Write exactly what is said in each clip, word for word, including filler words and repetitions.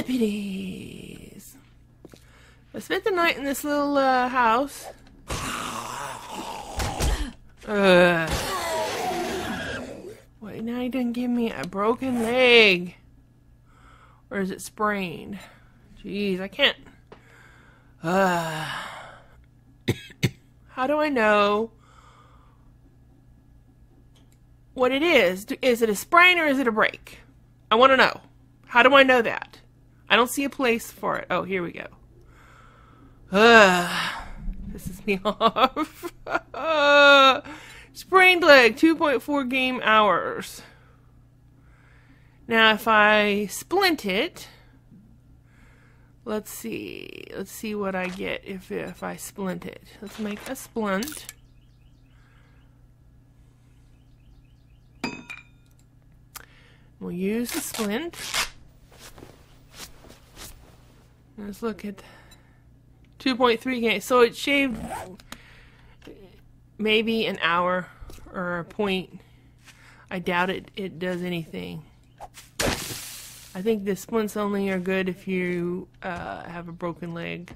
deputies. I spent the night in this little uh, house. Uh, wait, now he didn't give me a broken leg. Or is it sprained? Jeez, I can't. Uh, how do I know what it is? Is it a sprain or is it a break? I want to know. How do I know that? I don't see a place for it. Oh, here we go. Uh, pisses me off. uh, sprained leg, two point four game hours. Now, if I splint it, let's see. Let's see what I get if if I splint it. Let's make a splint. We'll use the splint. Let's look at two point three games. So it shaved maybe an hour or a point. I doubt it, it does anything. I think the splints only are good if you uh, have a broken leg.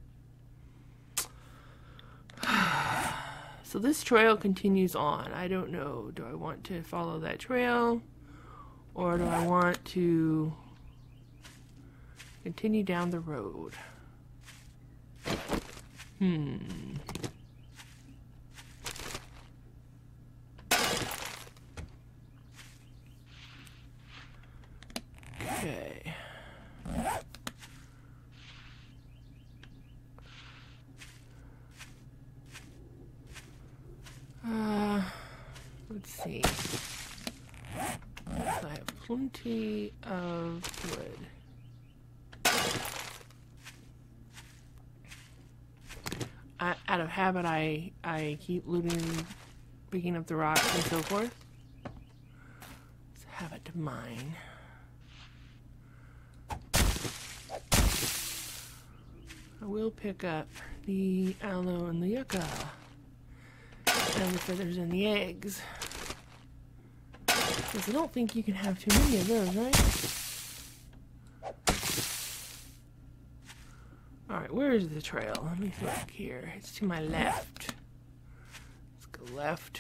So this trail continues on. I don't know. Do I want to follow that trail? Or do I want to continue down the road? Hmm. Okay. Uh, let's see. I have plenty of wood. I, out of habit, I I keep looting, picking up the rocks and so forth. It's a habit of mine. I will pick up the aloe and the yucca and the feathers and the eggs. Because I don't think you can have too many of those, right? Alright, where is the trail? Let me look here. It's to my left. Let's go left.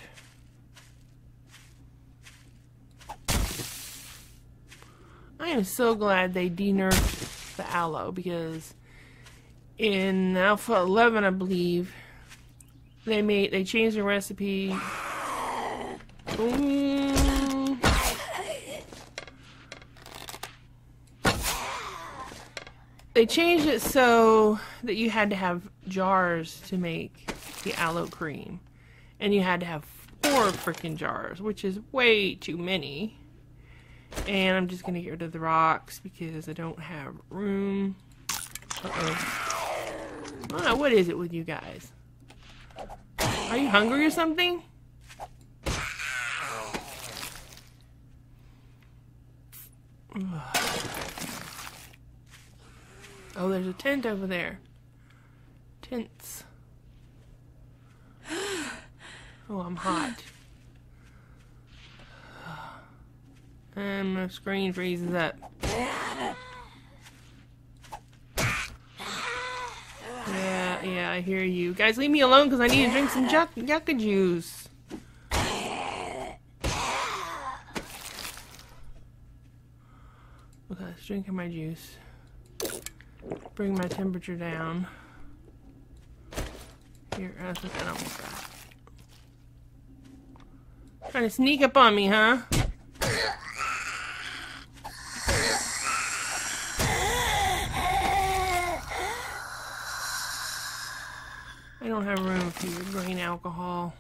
I am so glad they de-nerfed the aloe, because in Alpha eleven, I believe, they made they changed the recipe. Ooh. They changed it so that you had to have jars to make the aloe cream, and you had to have four freaking jars, which is way too many. And I'm just gonna get rid of the rocks because I don't have room. Uh-oh. Oh, what is it with you guys? Are you hungry or something? Oh, there's a tent over there. Tents. Oh, I'm hot. And my screen freezes up. Yeah, yeah, I hear you. Guys, leave me alone because I need to drink some yucca juice. Okay, let's drink my juice. Bring my temperature down. Here, I think I almost got it. Trying to sneak up on me, huh? I don't have room for your grain alcohol.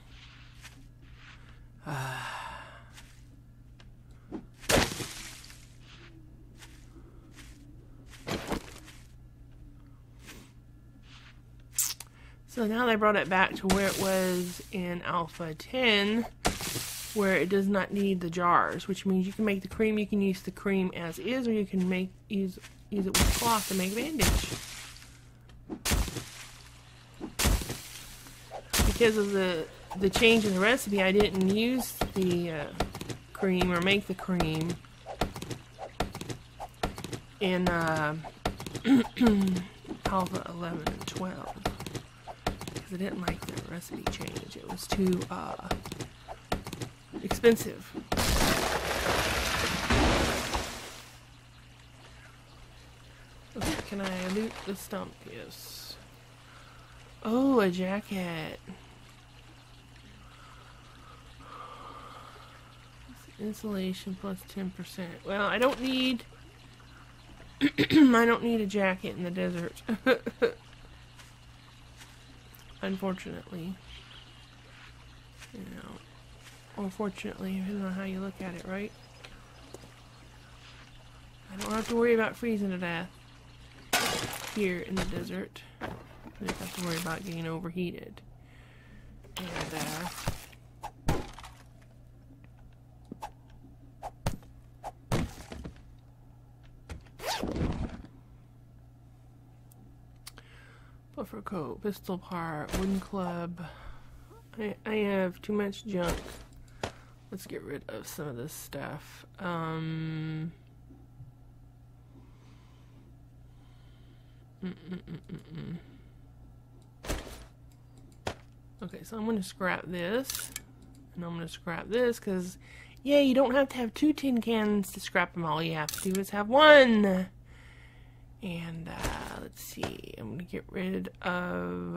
Uh. So now they brought it back to where it was in Alpha ten, where it does not need the jars, which means you can make the cream, you can use the cream as is, or you can make use use it with cloth to make bandage. Because of the the change in the recipe, I didn't use the uh, cream or make the cream, in uh, Alpha eleven and twelve. Because I didn't like the recipe change. It was too uh, expensive. Okay, can I loot the stump? Yes. Oh, a jacket. Insulation plus ten percent. Well, I don't need... I don't need a jacket in the desert. Unfortunately. You know. Or fortunately, depending on how you look at it, right? I don't have to worry about freezing to death here in the desert. I just have to worry about getting overheated. And, uh... buffer coat, pistol part, wooden club. I, I have too much junk. Let's get rid of some of this stuff. Um... Mm -mm -mm -mm -mm. Okay, so I'm going to scrap this. And I'm going to scrap this because, yeah, you don't have to have two tin cans to scrap them. All you have to do is have one. And, uh, let's see. I'm going to get rid of...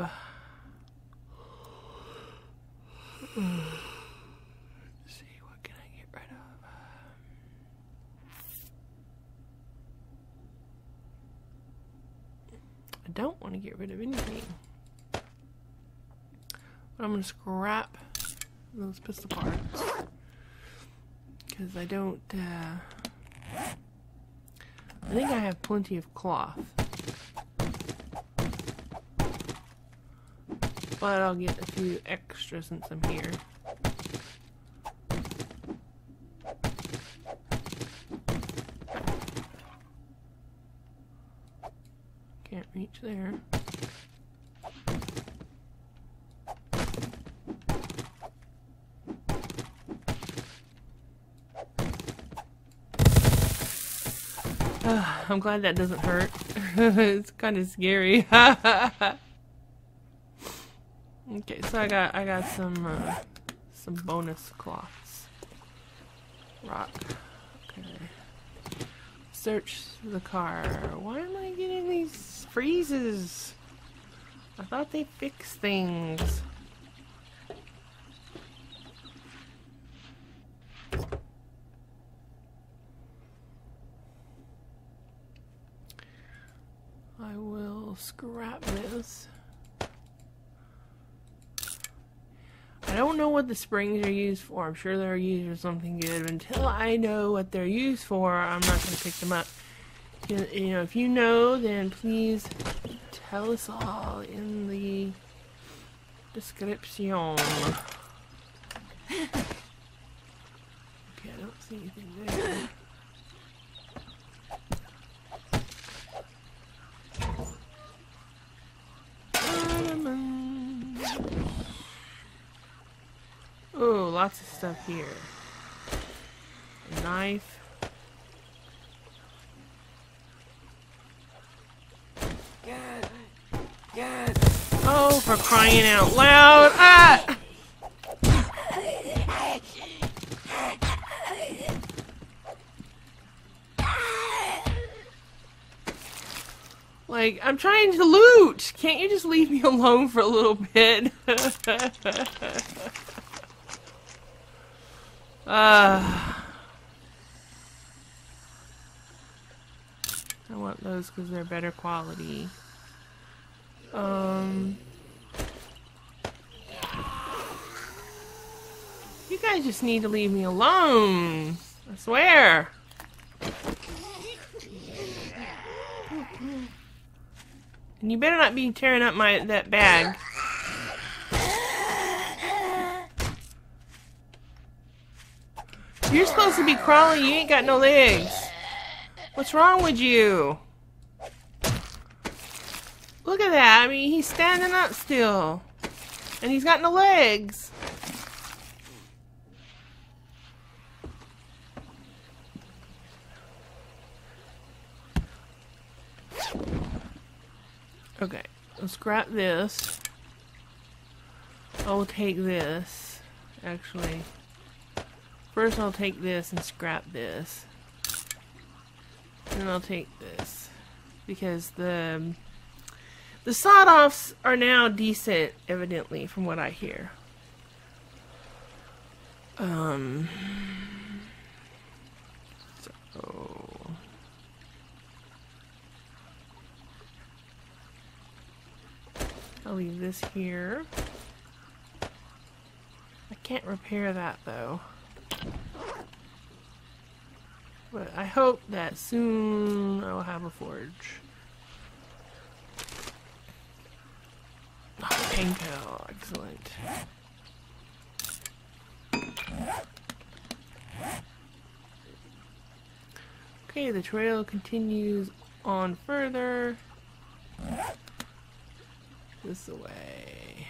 Let's see, what can I get rid of? I don't want to get rid of anything. But I'm going to scrap those pistol parts. Because I don't, uh... I think I have plenty of cloth. But I'll get a few extra since I'm here. Can't reach there. Uh, I'm glad that doesn't hurt. It's kind of scary. Okay, so I got I got some uh, some bonus cloths. Rock. Okay. Search the car. Why am I getting these freezes? I thought they fixed things. I will scrap this. I don't know what the springs are used for. I'm sure they're used for something good. But until I know what they're used for, I'm not going to pick them up. You, you know, if you know, then please tell us all in the description. Okay, I don't see anything there. Oh, lots of stuff here. A knife. Oh, for crying out loud! Ah! Like, I'm trying to loot! Can't you just leave me alone for a little bit? Ah. uh, I want those because they're better quality. Um, you guys just need to leave me alone. I swear. And you better not be tearing up my that bag. You're supposed to be crawling. You ain't got no legs. What's wrong with you? Look at that. I mean, he's standing up still. And he's got no legs. Okay, let's scrap this. I'll take this. Actually, first I'll take this and scrap this. And then I'll take this. Because the... The sawed-offs are now decent, evidently, from what I hear. Um... So... I'll leave this here. I can't repair that, though. But I hope that soon I'll have a forge. Oh, Panko, excellent. Okay, the trail continues on further. This way.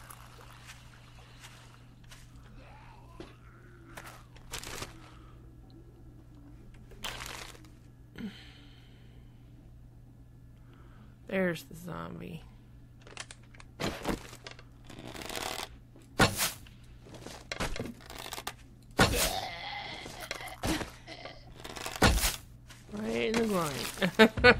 There's the zombie. Right in the groin.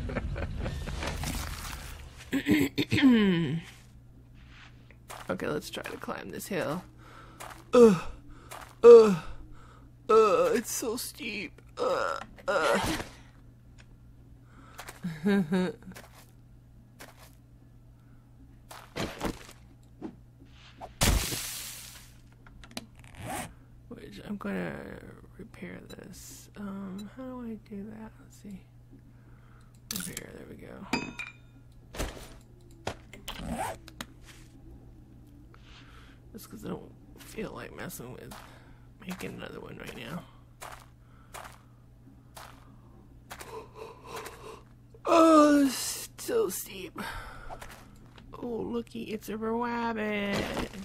Okay, let's try to climb this hill. Ugh. Ugh. Ugh. It's so steep. Ugh. Ugh. Which I'm gonna repair this. Um, how do I do that? Let's see. Repair, there we go. Just because I don't feel like messing with making another one right now. Oh, it's so steep. Oh, looky, it's a rabbit.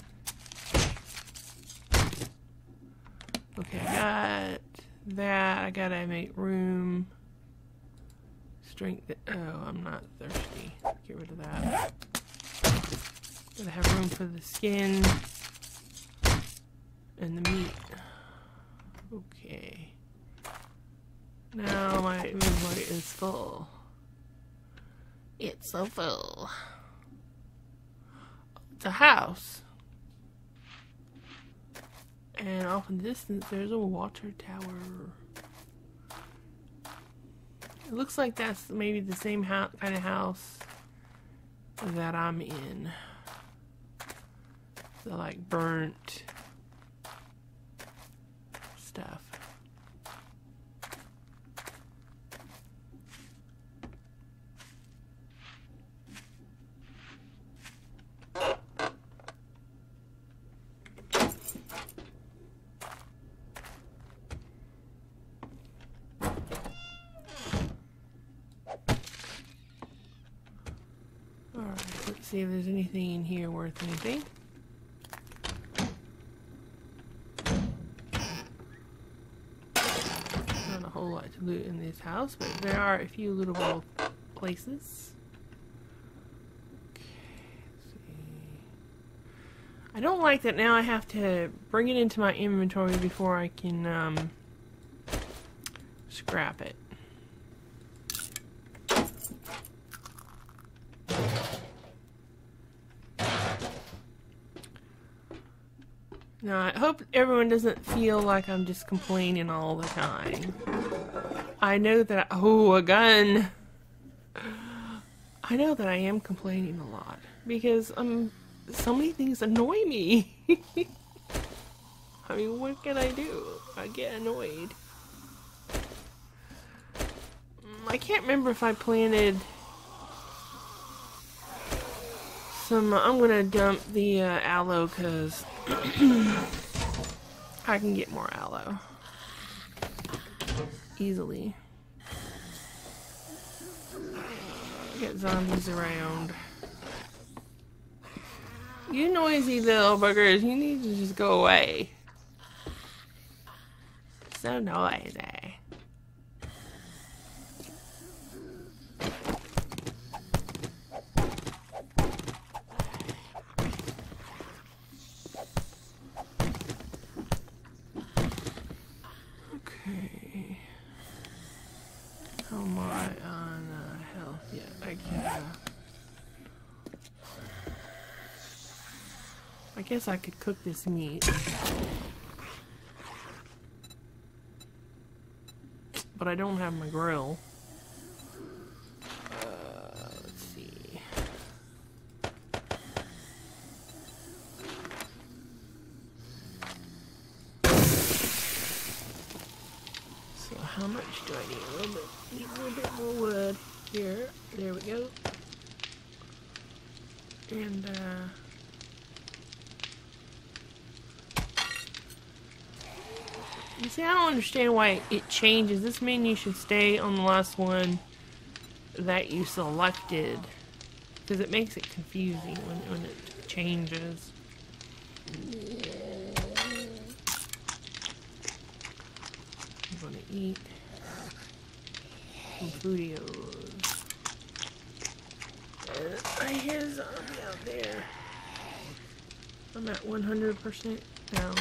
Okay, I got that. I gotta make room. Strength. Oh, I'm not thirsty. Get rid of that. Gotta have room for the skin and the meat. Okay. Now my inventory is full. It's so full. It's a house. And off in the distance, there's a water tower. It looks like that's maybe the same kind of house that I'm in. The like burnt stuff. Alright, let's see if there's anything in here worth anything. Not a whole lot to loot in this house, but there are a few lootable places. Okay, let's see. I don't like that now I have to bring it into my inventory before I can um, scrap it. Now, I hope everyone doesn't feel like I'm just complaining all the time. I know that I, oh, a gun. I know that I am complaining a lot because um, so many things annoy me. I mean, what can I do? I get annoyed. I can't remember if I planted some. I'm gonna dump the uh, aloe because I can get more aloe easily. Get zombies around. You noisy little buggers, you need to just go away. So noisy. I guess I could cook this meat. But I don't have my grill. Uh, let's see. So how much do I need? A little bit, need a little bit more wood. Here, there we go. And uh you see, I don't understand why it changes. This menu should stay on the last one that you selected, because it makes it confusing when, when it changes. I'm gonna eat some Foodios. Uh, I hear a zombie out there. I'm at one hundred percent now.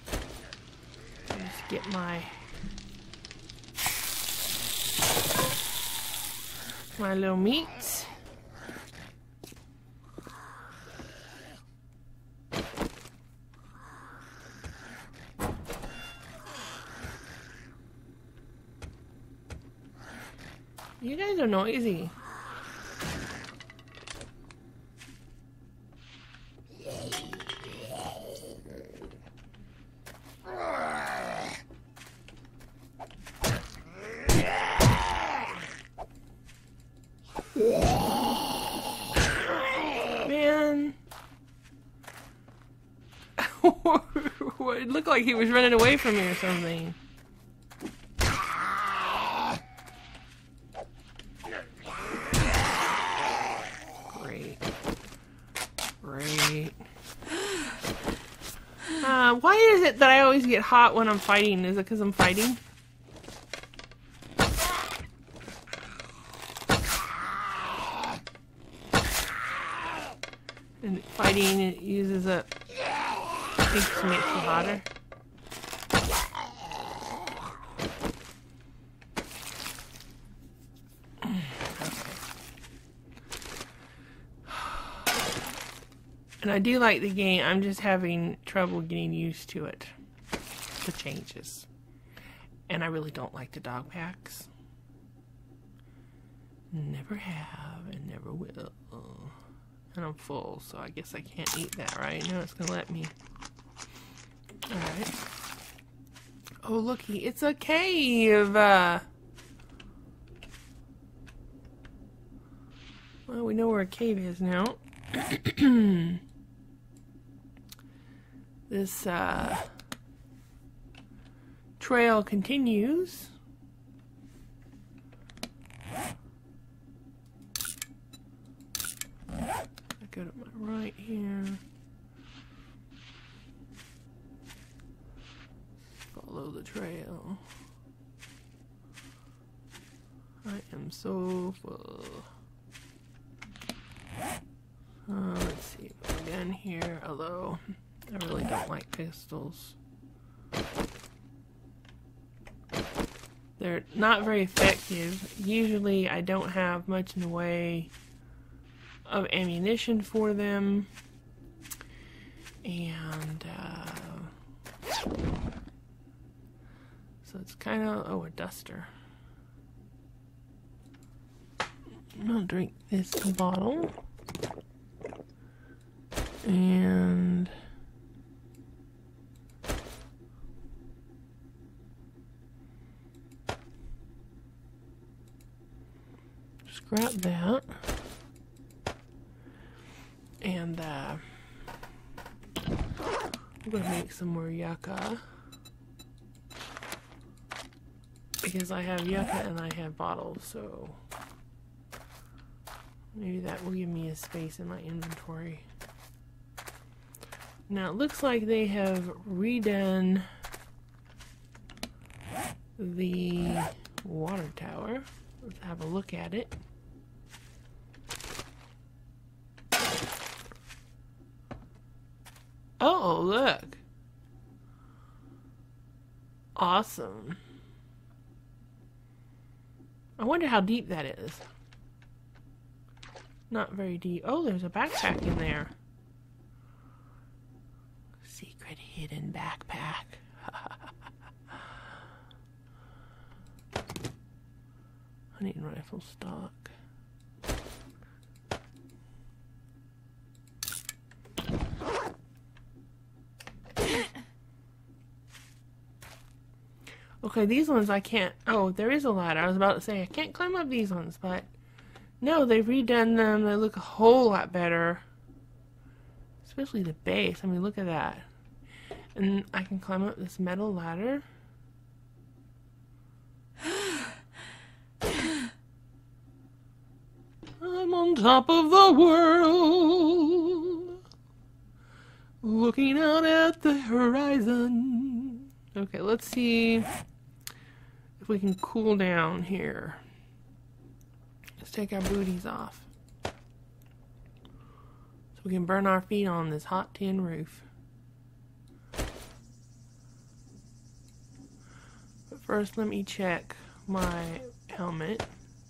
Just get my my little meats. You guys are noisy. Man. It looked like he was running away from me or something. Great. Great. Uh, why is it that I always get hot when I'm fighting? Is it because I'm fighting? And fighting, it uses up, makes, makes you hotter. And I do like the game, I'm just having trouble getting used to it. The changes. And I really don't like the dog packs. Never have and never will. And I'm full, so I guess I can't eat that, right? No, it's gonna let me. Alright. Oh, looky, it's a cave! Uh, well, we know where a cave is now. This, uh, trail continues. Go to my right here. Follow the trail. I am so full. Uh, let's see. Again here, although I really don't like pistols. They're not very effective. Usually I don't have much in the way of ammunition for them, and uh, so it's kind of, oh, a duster. I'm gonna drink this bottle, and just grab that. And uh, I'm gonna make some more yucca, because I have yucca and I have bottles, so maybe that will give me a space in my inventory. Now it looks like they have redone the water tower. Let's have a look at it. Oh, look. Awesome. I wonder how deep that is. Not very deep. Oh, there's a backpack in there. Secret hidden backpack. Hunting rifle stock. Okay, these ones I can't... Oh, there is a ladder. I was about to say, I can't climb up these ones, but... No, they've redone them. They look a whole lot better. Especially the base. I mean, look at that. And I can climb up this metal ladder. I'm on top of the world, looking out at the horizon. Okay, let's see if we can cool down here. Let's take our booties off so we can burn our feet on this hot tin roof. But first, let me check my helmet.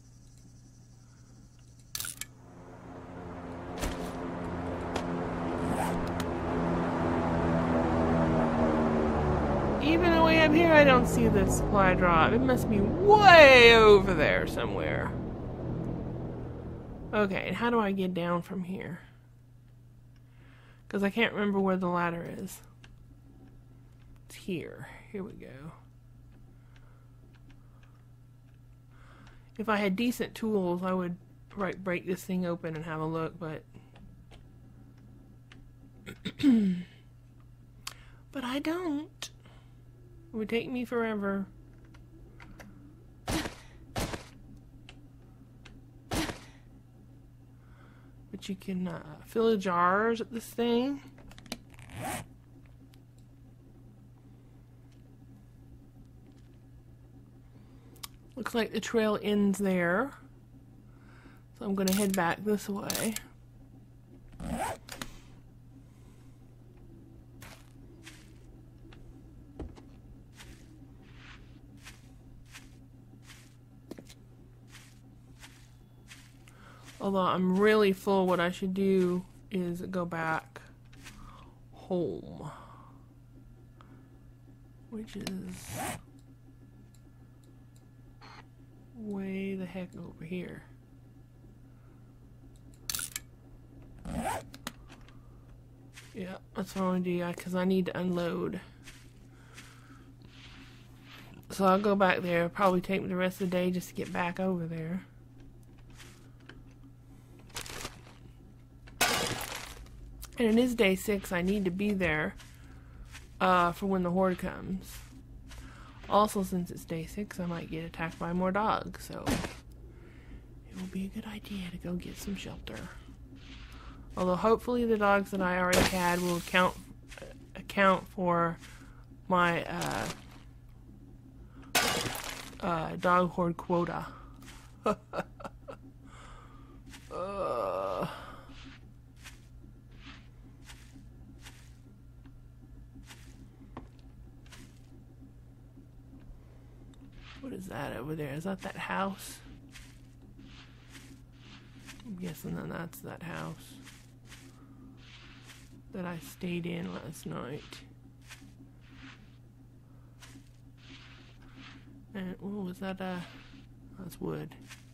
Even way up here, I don't see the supply drop. It must be way over there somewhere. Okay, and how do I get down from here? Because I can't remember where the ladder is. It's here. Here we go. If I had decent tools, I would right, break this thing open and have a look, but... but I don't. It would take me forever. But you can uh, fill the jars at this thing. Looks like the trail ends there. So I'm going to head back this way. Although I'm really full, what I should do is go back home. Which is way the heck over here. Yeah, that's what I want to do, because I need to unload. So I'll go back there. It'll probably take me the rest of the day just to get back over there. And it is day six. I need to be there uh, for when the horde comes. Also, since it's day six, I might get attacked by more dogs. So it will be a good idea to go get some shelter. Although hopefully the dogs that I already had will account account for my uh, uh, dog horde quota. uh. What is that over there? Is that that house? I'm guessing that that's that house that I stayed in last night. And, oh, was that a... That's wood.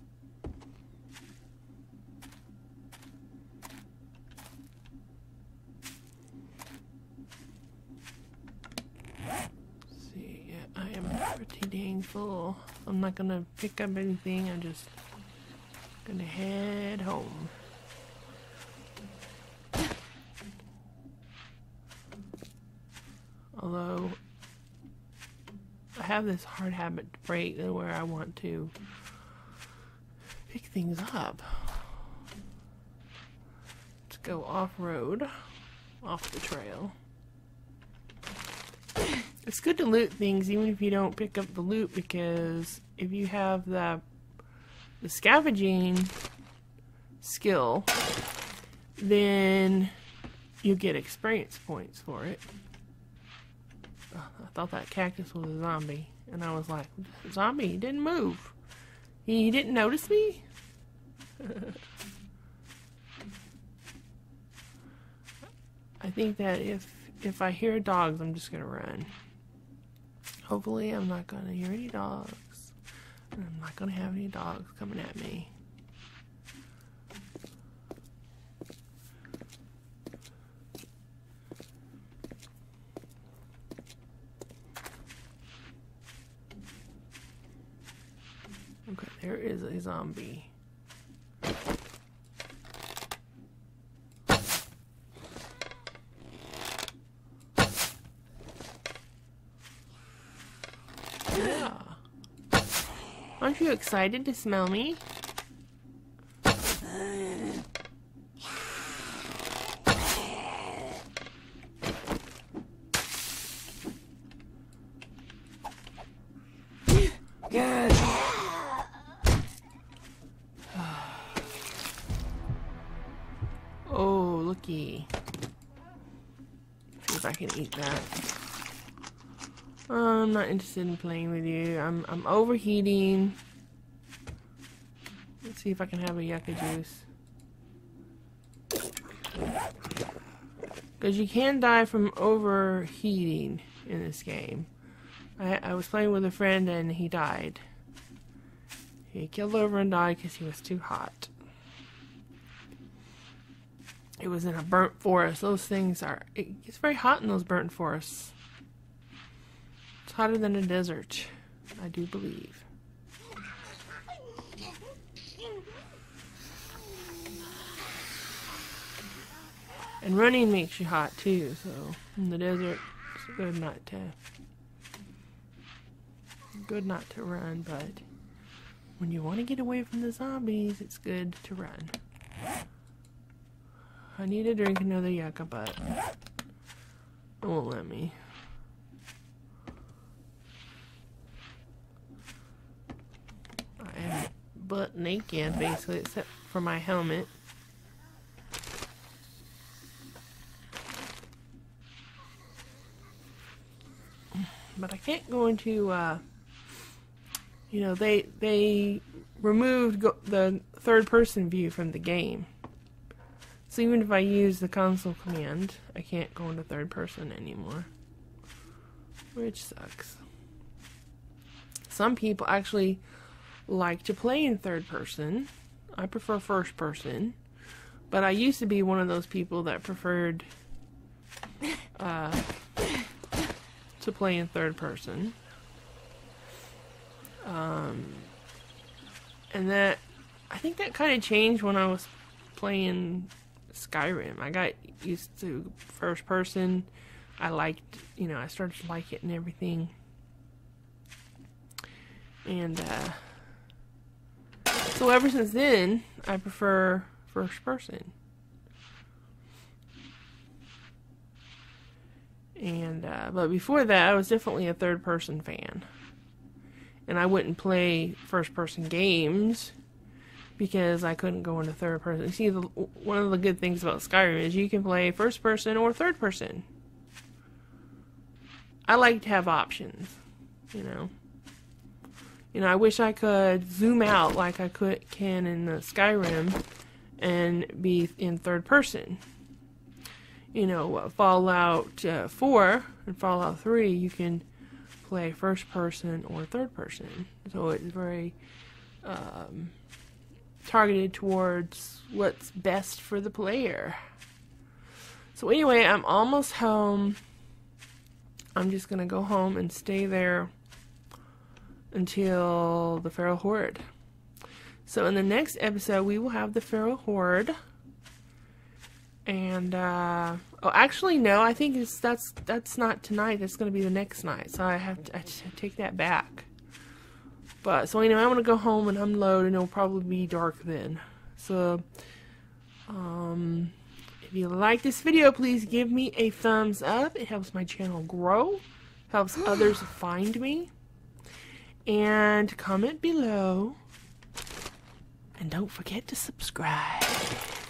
I am pretty dang full. I'm not gonna pick up anything. I'm just gonna head home. Although I have this hard habit to break where I want to pick things up. Let's go off-road, off the trail. It's good to loot things even if you don't pick up the loot, because if you have the, the scavenging skill, then you get experience points for it. Oh, I thought that cactus was a zombie, and I was like, zombie, he didn't move. He didn't notice me? I think that if if I hear dogs, I'm just gonna run. Hopefully I'm not gonna hear any dogs. And I'm not gonna have any dogs coming at me. Okay, there is a zombie. Yeah. Aren't you excited to smell me? Good. Oh, looky. See if I can eat that. I'm not interested in playing with you. I'm I'm overheating. Let's see if I can have a yucca juice. Because you can die from overheating in this game. I, I was playing with a friend and he died. He killed over and died because he was too hot. It was in a burnt forest. Those things are... It gets very hot in those burnt forests. It's hotter than a desert, I do believe. And running makes you hot too, so in the desert it's good not to good not to run, but when you want to get away from the zombies, it's good to run. I need to drink another yucca, but it won't let me. I am butt naked, basically, except for my helmet. But I can't go into, uh, you know, they they removed go the third-person view from the game. So even if I use the console command, I can't go into third person anymore. Which sucks. Some people actually like to play in third person. I prefer first person. But I used to be one of those people that preferred uh, to play in third person. Um, and that, I think that kind of changed when I was playing Skyrim. I got used to first person. I liked, you know, I started to like it and everything. And, uh, so ever since then, I prefer first person. And, uh, but before that, I was definitely a third person fan. And I wouldn't play first person games because I couldn't go into third person. See, the, one of the good things about Skyrim is you can play first person or third person. I like to have options, you know. You know, I wish I could zoom out like I could can in the Skyrim and be in third person. You know, Fallout uh, four and Fallout three, you can play first person or third person. So it's very um, targeted towards what's best for the player. So anyway, I'm almost home. I'm just going to go home and stay there until the Feral Horde. So in the next episode, we will have the Feral Horde. And, uh, oh, actually, no, I think it's, that's, that's not tonight. It's going to be the next night. So I have to, I have to take that back. But, so anyway, I'm going to go home and unload, and it'll probably be dark then. So, um, if you like this video, please give me a thumbs up. It helps my channel grow, helps others find me. And comment below. And don't forget to subscribe.